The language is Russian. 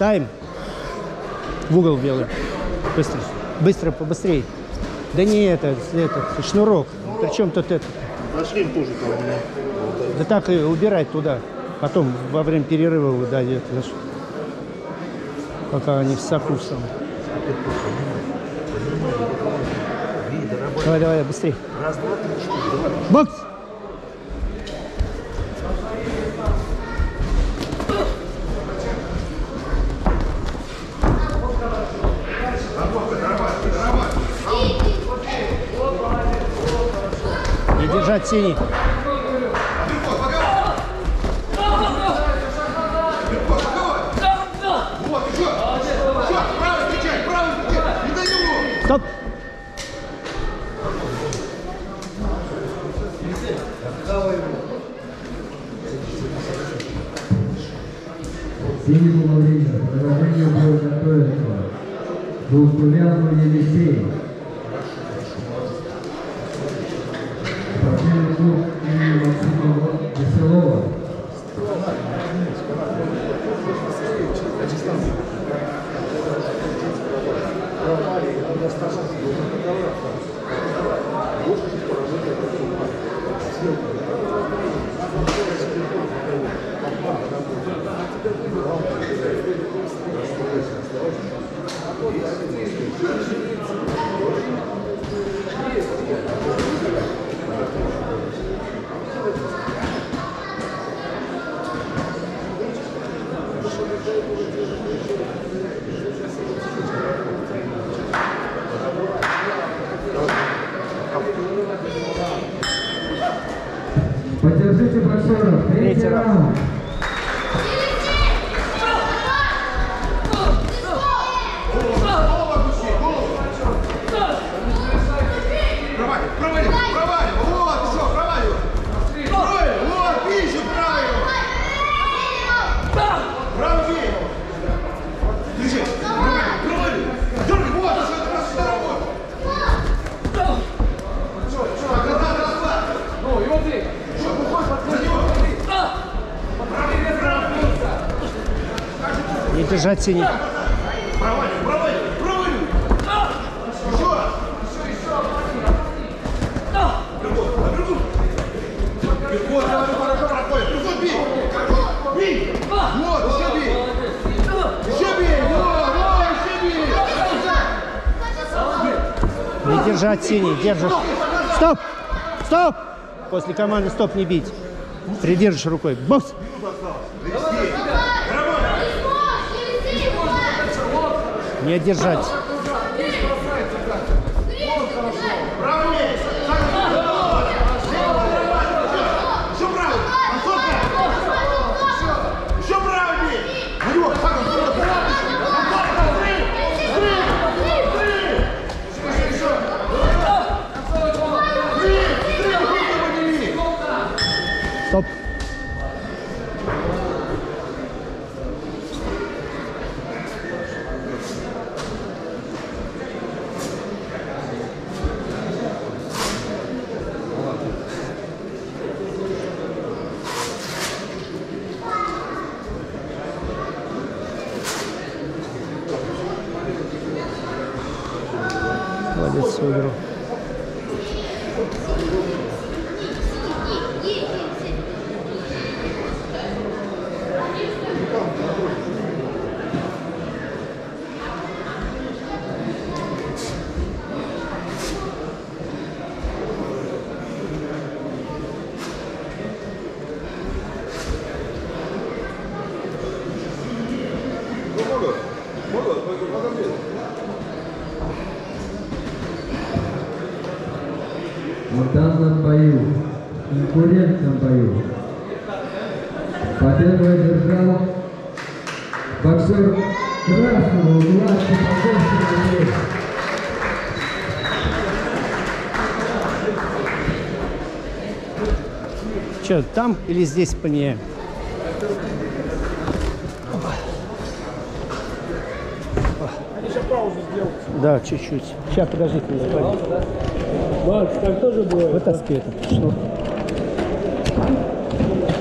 Тайм. В угол белый. Быстро. Быстро, побыстрее. Да не это шнурок. Причем тут это? Нашли тоже там. Да так и убирать туда. Потом во время перерыва вы дадите. Пока они в соку сам. Давай, давай, быстрее. Раз, два, три, четыре. Бокс! Не держать синий. Стоп! Синему время продолжение было готовиться. Двухпуляному Елисею. Спортивный клуб имени Максима Веселова. Поддержите боксеров. Третий раунд. Не держать синий. Не держать синий, держишь. Стоп! Стоп! После команды стоп не бить. Придержишь рукой. Бокс! Не держать. Стоп. Молодец, выиграл. В данном бою, конкурентном бою, победу одержал боксер красного угла Чепоговский. Че, там или здесь поменяем? Сейчас паузу сделать. Да, чуть-чуть. Сейчас, подождите, не заходите. Макс, так тоже бывает? Вытаскивай это. Что?